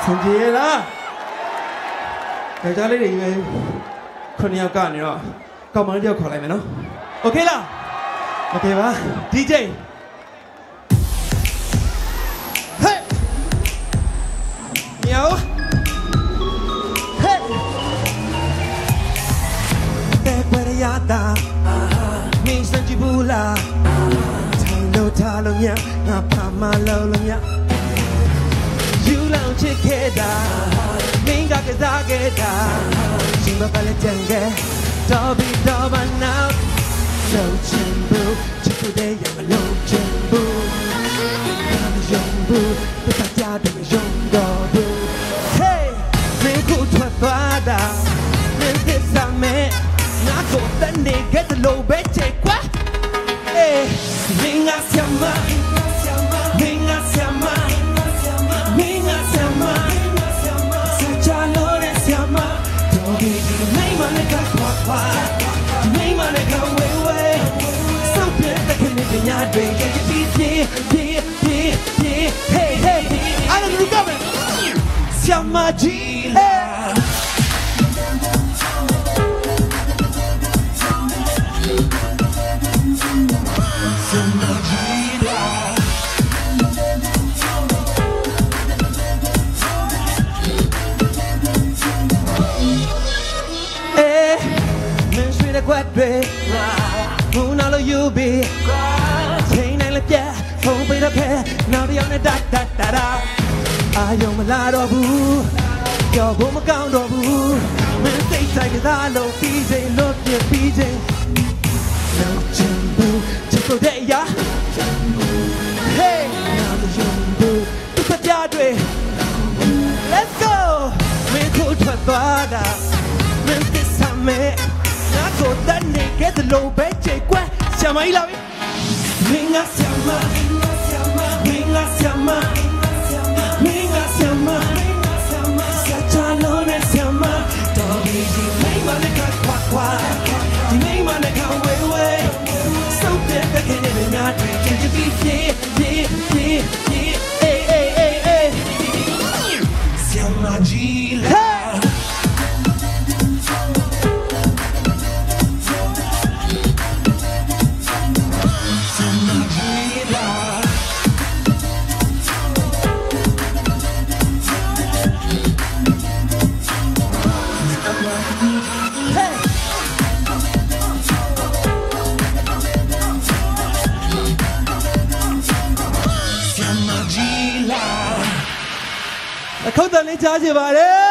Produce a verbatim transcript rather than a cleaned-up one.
ဆင်ပြေလားယောက်ျားလေးတွေပဲခုနှစ်ယောက်ကနေတော့ကောင်မလေးတယောက်ခေါ်လိုက်မယ်နော်โอเคလားโอเคပါ ดี เจ ဟဲ့မြောက်ဟဲ့တဲ့ကွယ်ရတာမင်းစံကြည့်ဘူးလားထိုင်လို့ထားလို့မြငါဖာမလို့လို့မြယူလောင်ချစ်ခဲ့တာမင်းကကစားခဲ့တာရှင်မပါလဲကြံခဲ့တော့ပြီးတော့မနောက်လုံးချင်ဘူးချစ်တဲ့ရမလုံးချင်ဘူးဘာမယုံဘူးတစ်ခါကြားတယ်ယုံတော့ဘူး Hey မင်းကိုထွက်သွားတာမင်းသစ္စာမဲ့ငါကိုတန်းနေခဲ့တဲ့လိုပဲချစ်ကွာ Hey မင်းငါဆရာမမင်းငါဆရာမမင်းငါဆရာမစကြလို့တဲ့ဆရာမတော့ဒီမိမနဲ့ကခွာခွာမိမနဲ့ကဝေးဝေးစောက်ပြတဲ့ခနဲ့ပညာတွေရဲ့ပြည့်ပြည့်ပြည့်ပြည့်ပြည့် Hey hey အားလုံးလူကမယ်ဆရာမကြီးဟဲ့ကွက်တွေဘုံနာလို့ယူပြီးချိန်နိုင်လည်းပြတ်ဖုံးပေးတော့ခဲ့နောက်တစ်ယောက်နဲ့တက်တက်တာအာယုံမလာတော့ဘူးကြောက်ဖို့မကောင်းတော့ဘူးမင်းစိတ်ဆိုင်ကစားလို့ပြီးချိန်လို့ပြပြီးချိန်နောက်ချင်ဘူးချစ်ဖို့တဲ့ရ Hey နောက်တစ်ယုံဘူးသူကကြတွေ Let's go မင်းကိုထွက်သွားတာမင်းသစ္စာမဲ့ငါကိုတန်းနေခဲ့တဲ့လိုပဲချေကွယ်ဆရာမကြီးလာပြီမင်းငါဆရာမမင်းငါဆရာမမင်းငါဆရာမစချာလို့နဲ့ဆရာမတော်ဒီဒီမိမနဲ့ကခွာခွာဒီမိမနဲ့ကဝေးဝေးစောက်တဲ့တဲ့ခင်နဲ့များတွေချစ်ပြီးပြေးပြေးပြေးပြေးအေးအေးအေးအေးဆရာမကြီးလာခုတ်တန်လေးချားချင်ပါတယ်